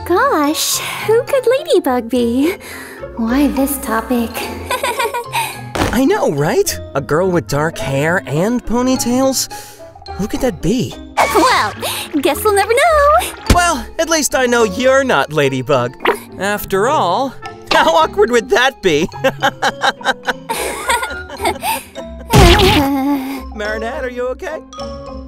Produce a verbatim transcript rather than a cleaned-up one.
Gosh, who could Ladybug be? Why this topic? I know, right? A girl with dark hair and ponytails? Who could that be? Well, guess we'll never know. Well, at least I know you're not Ladybug. After all, how awkward would that be? Marinette, are you okay?